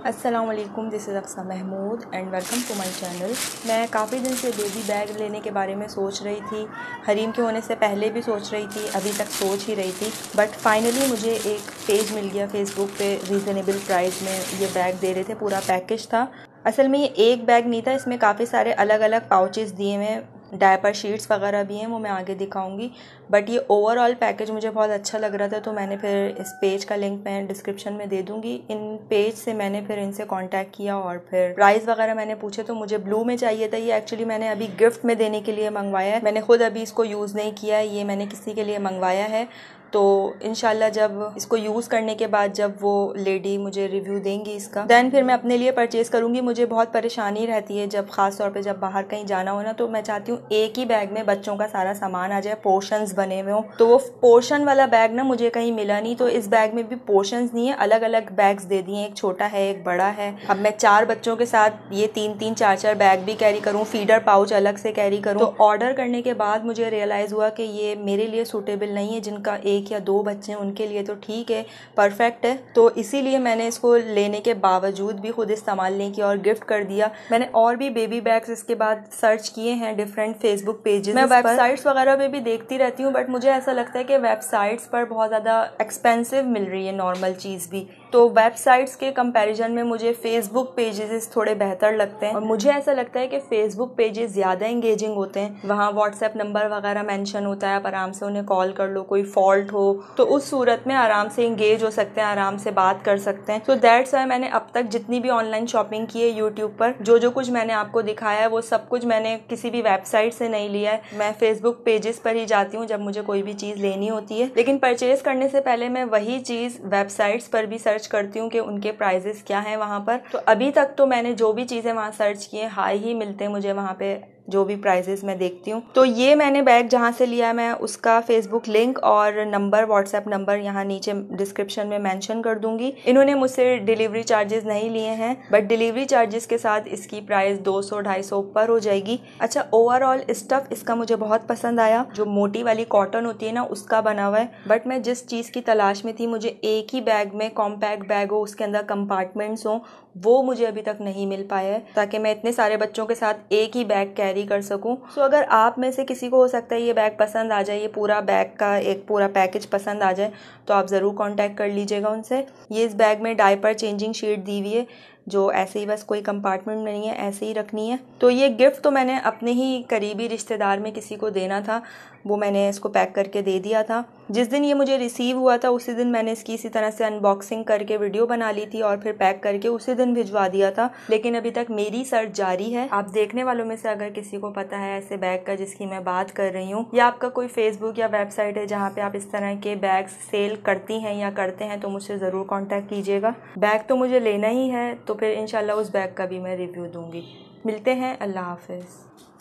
अस्सलाम वालेकुम, this is AqsaMehmood and welcome to my channel. मैं काफ़ी दिन से बेबी बैग लेने के बारे में सोच रही थी। हरीम के होने से पहले भी सोच रही थी, अभी तक सोच ही रही थी, बट फाइनली मुझे एक पेज मिल गया फेसबुक पे, रीज़नेबल प्राइस में ये बैग दे रहे थे। पूरा पैकेज था। असल में ये एक बैग नहीं था, इसमें काफ़ी सारे अलग अलग पाउचेस दिए हुए हैं, डायपर शीट्स वगैरह भी हैं, वो मैं आगे दिखाऊंगी। बट ये ओवरऑल पैकेज मुझे बहुत अच्छा लग रहा था, तो मैंने फिर इस पेज का लिंक मैं डिस्क्रिप्शन में दे दूंगी। इन पेज से मैंने फिर इनसे कांटेक्ट किया और फिर प्राइस वगैरह मैंने पूछे, तो मुझे ब्लू में चाहिए था। ये एक्चुअली मैंने अभी गिफ्ट में देने के लिए मंगवाया है, मैंने खुद अभी इसको यूज़ नहीं किया है, ये मैंने किसी के लिए मंगवाया है। तो इंशाल्लाह जब इसको यूज़ करने के बाद जब वो लेडी मुझे रिव्यू देंगी इसका, देन फिर मैं अपने लिए परचेज़ करूँगी। मुझे बहुत परेशानी रहती है जब ख़ास तौर पे जब बाहर कहीं जाना हो ना, तो मैं चाहती हूँ एक ही बैग में बच्चों का सारा सामान आ जाए, पोर्शंस बने हुए हों। तो वो पोर्शन वाला बैग ना मुझे कहीं मिला नहीं, तो इस बैग में भी पोर्शंस नहीं है, अलग अलग बैग्स दे दिए, एक छोटा है एक बड़ा है। अब मैं 4 बच्चों के साथ ये 3-3 4-4 बैग भी कैरी करूँ, फीडर पाउच अलग से कैरी करूँ। तो ऑर्डर करने के बाद मुझे रियलाइज़ हुआ कि ये मेरे लिए सूटेबल नहीं है। जिनका 1 या 2 बच्चे हैं उनके लिए तो ठीक है, परफेक्ट है। तो इसीलिए मैंने इसको लेने के बावजूद भी खुद इस्तेमाल नहीं किया और गिफ्ट कर दिया। मैंने और भी बेबी बैग्स इसके बाद सर्च किए हैं डिफरेंट फेसबुक पेजेस। मैं वेबसाइट्स वगैरह पे भी देखती रहती हूँ, बट मुझे ऐसा लगता है कि वेबसाइट्स पर बहुत ज़्यादा एक्सपेंसिव मिल रही है नॉर्मल चीज़ भी। तो वेबसाइट्स के कंपैरिजन में मुझे फेसबुक पेजेस थोड़े बेहतर लगते हैं, और मुझे ऐसा लगता है कि फेसबुक पेजेस ज़्यादा इंगेजिंग होते हैं। वहाँ व्हाट्सएप नंबर वगैरह मेंशन होता है, आप आराम से उन्हें कॉल कर लो, कोई फॉल्ट हो तो उस सूरत में आराम से इंगेज हो सकते हैं, आराम से बात कर सकते हैं। सो दैट्स वाई मैंने अब तक जितनी भी ऑनलाइन शॉपिंग की है यूट्यूब पर, जो कुछ मैंने आपको दिखाया है वो सब कुछ मैंने किसी भी वेबसाइट से नहीं लिया है। मैं फेसबुक पेजेस पर ही जाती हूँ जब मुझे कोई भी चीज़ लेनी होती है, लेकिन परचेज करने से पहले मैं वही चीज़ वेबसाइट्स पर भी सर्च करती हूँ कि उनके प्राइजेस क्या हैं वहाँ पर। तो अभी तक तो मैंने जो भी चीज़ें वहाँ सर्च की हैं हाई ही मिलते हैं मुझे वहाँ पे, जो भी प्राइजेस मैं देखती हूँ। तो ये मैंने बैग जहाँ से लिया है, मैं उसका फेसबुक लिंक और नंबर, व्हाट्सएप नंबर यहाँ नीचे डिस्क्रिप्शन में मेंशन कर दूंगी। इन्होंने मुझसे डिलीवरी चार्जेस नहीं लिए हैं, बट डिलीवरी चार्जेस के साथ इसकी प्राइस 200-250 ऊपर हो जाएगी। अच्छा, ओवरऑल स्टफ इसका मुझे बहुत पसंद आया। जो मोटी वाली कॉटन होती है ना, उसका बना हुआ है। बट मैं जिस चीज़ की तलाश में थी, मुझे एक ही बैग में कॉम्पैक्ट बैग हो, उसके अंदर कंपार्टमेंट्स हों, वो मुझे अभी तक नहीं मिल पाया है, ताकि मैं इतने सारे बच्चों के साथ एक ही बैग कैरी कर सकूं। सो अगर आप में से किसी को हो सकता है ये बैग पसंद आ जाए, ये पूरा बैग का एक पूरा पैकेज पसंद आ जाए, तो आप ज़रूर कांटेक्ट कर लीजिएगा उनसे। ये इस बैग में डायपर चेंजिंग शीट दी हुई है, जो ऐसे ही बस कोई कंपार्टमेंट नहीं है, ऐसे ही रखनी है। तो ये गिफ्ट तो मैंने अपने ही करीबी रिश्तेदार में किसी को देना था, वो मैंने इसको पैक करके दे दिया था। जिस दिन ये मुझे रिसीव हुआ था उसी दिन मैंने इसकी इसी तरह से अनबॉक्सिंग करके वीडियो बना ली थी और फिर पैक करके उसी दिन भिजवा दिया था। लेकिन अभी तक मेरी सर्च जारी है। आप देखने वालों में से अगर किसी को पता है ऐसे बैग का जिसकी मैं बात कर रही हूँ, या आपका कोई फेसबुक या वेबसाइट है जहाँ पे आप इस तरह के बैग्स सेल करती हैं या करते हैं, तो मुझसे ज़रूर कॉन्टैक्ट कीजिएगा। बैग तो मुझे लेना ही है, तो फिर इंशाल्लाह उस बैग का भी मैं रिव्यू दूंगी। मिलते हैं, अल्लाह हाफिज़।